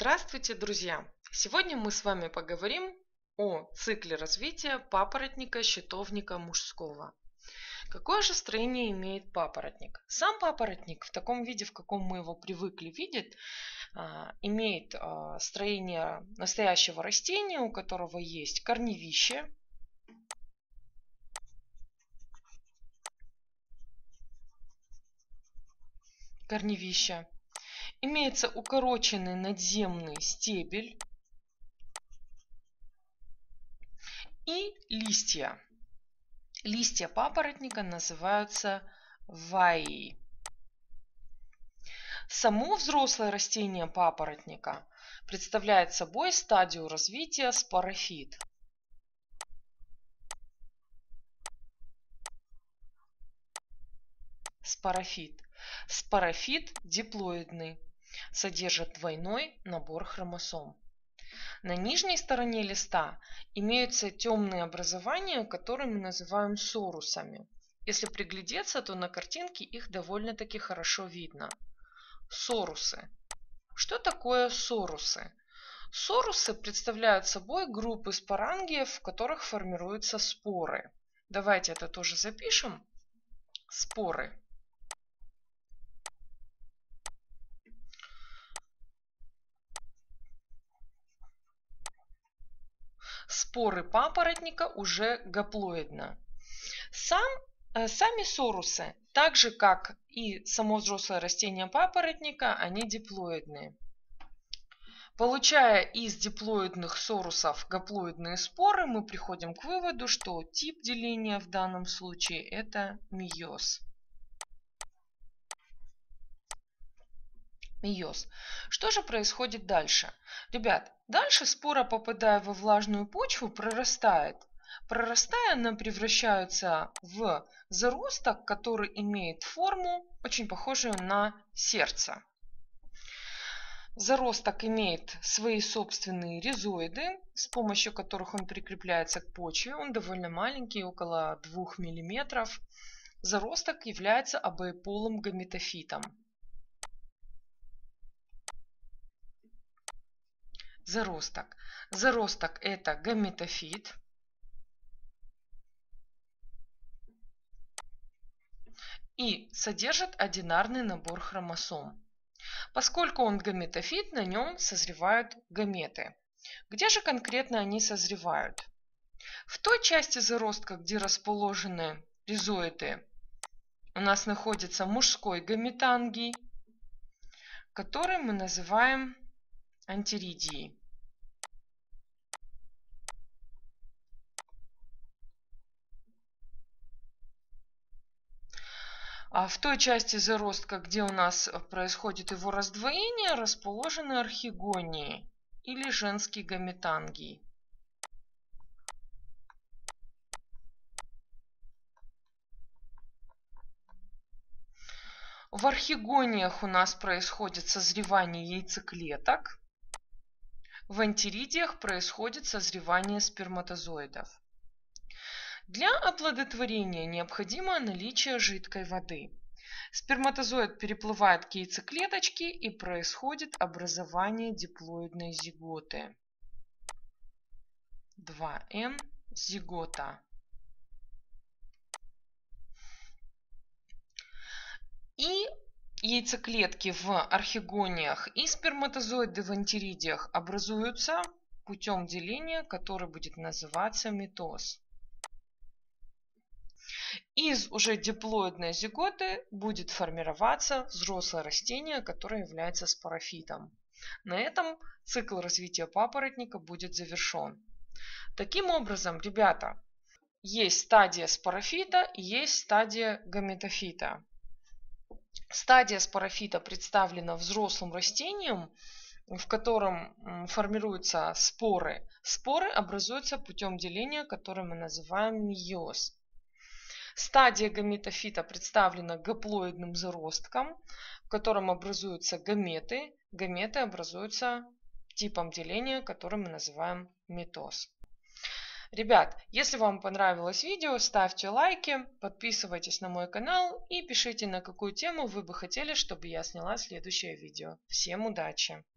Здравствуйте, друзья! Сегодня мы с вами поговорим о цикле развития папоротника щитовника мужского. Какое же строение имеет папоротник? Сам папоротник в таком виде, в каком мы его привыкли видеть, имеет строение настоящего растения, у которого есть корневище, имеется укороченный надземный стебель и листья. Листья папоротника называются ваи. Само взрослое растение папоротника представляет собой стадию развития спорофит. Спорофит диплоидный, содержит двойной набор хромосом. На нижней стороне листа имеются темные образования, которые мы называем сорусами. Если приглядеться, то на картинке их довольно-таки хорошо видно. Сорусы. Что такое сорусы? Сорусы представляют собой группы спорангиев, в которых формируются споры. Давайте это тоже запишем. Споры. Споры папоротника уже гаплоидны. Сами сорусы, так же как и само взрослое растение папоротника, они диплоидные. Получая из диплоидных сорусов гаплоидные споры, мы приходим к выводу, что тип деления в данном случае это мейоз. Что же происходит дальше? Ребят, дальше спора, попадая во влажную почву, прорастает. Прорастая, она превращается в заросток, который имеет форму, очень похожую на сердце. Заросток имеет свои собственные ризоиды, с помощью которых он прикрепляется к почве. Он довольно маленький, около 2 мм. Заросток является обоеполым гаметофитом. Заросток это гаметофит. И содержит одинарный набор хромосом. Поскольку он гаметофит, на нем созревают гаметы. Где же конкретно они созревают? В той части заростка, где расположены ризоиды, у нас находится мужской гаметангий, который мы называем антеридией. А в той части заростка, где у нас происходит его раздвоение, расположены архигонии или женский гаметангий. В архигониях у нас происходит созревание яйцеклеток. В антеридиях происходит созревание сперматозоидов. Для оплодотворения необходимо наличие жидкой воды. Сперматозоид переплывает к яйцеклеточке и происходит образование диплоидной зиготы. 2М зигота. И яйцеклетки в архигониях и сперматозоиды в антеридиях образуются путем деления, который будет называться митоз. Из уже диплоидной зиготы будет формироваться взрослое растение, которое является спорофитом. На этом цикл развития папоротника будет завершен. Таким образом, ребята, есть стадия спорофита и есть стадия гаметофита. Стадия спорофита представлена взрослым растением, в котором формируются споры. Споры образуются путем деления, которое мы называем мейоз. Стадия гаметофита представлена гаплоидным заростком, в котором образуются гаметы. Гаметы образуются типом деления, который мы называем митоз. Ребят, если вам понравилось видео, ставьте лайки, подписывайтесь на мой канал и пишите, на какую тему вы бы хотели, чтобы я сняла следующее видео. Всем удачи!